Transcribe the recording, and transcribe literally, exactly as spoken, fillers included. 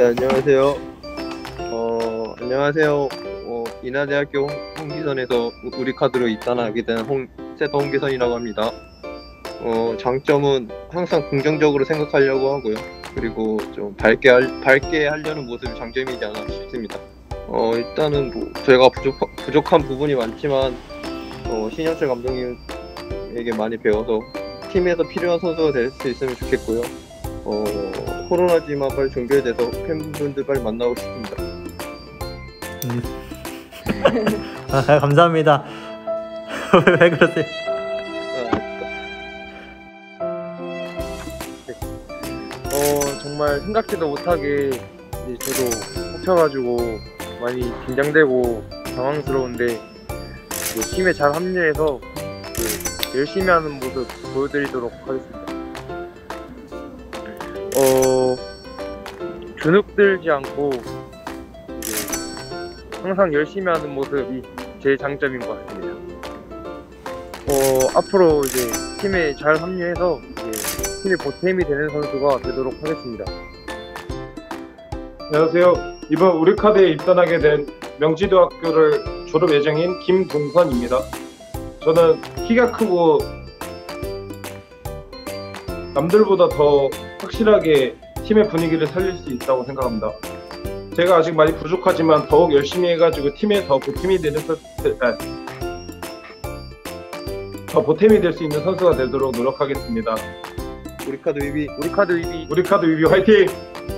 네, 안녕하세요. 어, 안녕하세요. 어, 인하대학교 홍, 홍기선에서 우리 카드로 입단하게 된 홍, 세터 홍기선이라고 합니다. 어, 장점은 항상 긍정적으로 생각하려고 하고요. 그리고 좀 밝게, 할, 밝게 하려는 모습이 장점이지 않아 싶습니다. 어, 일단은 뭐 저희가 부족, 부족한 부분이 많지만 어, 신영철 감독님에게 많이 배워서 팀에서 필요한 선수가 될 수 있으면 좋겠고요. 어, 코로나지만 빨리 종결돼서 팬분들 빨리 만나고 싶습니다. 음. 아, 감사합니다. 왜 그러세요? 어, 정말 생각지도 못하게 이제 저도 뽑혀가지고 많이 긴장되고 당황스러운데 이제 팀에 잘 합류해서 열심히 하는 모습 보여드리도록 하겠습니다. 어, 주눅들지 않고 이제 항상 열심히 하는 모습이 제 장점인 것 같습니다. 어, 앞으로 이제 팀에 잘 합류해서 이제 팀의 보탬이 되는 선수가 되도록 하겠습니다. 안녕하세요. 이번 우리카드에 입단하게 된 명지대학교를 졸업 예정인 김동선입니다. 저는 키가 크고 남들보다 더 확실하게 팀의 분위기를 살릴 수 있다고 생각합니다. 제가 아직 많이 부족하지만 더욱 열심히 해가지고 팀에 더 보탬이 되는 선수, 더 보탬이 될 수 있는 선수가 되도록 노력하겠습니다. 우리 카드 위비 우리 카드 위비 우리 카드 위비 화이팅!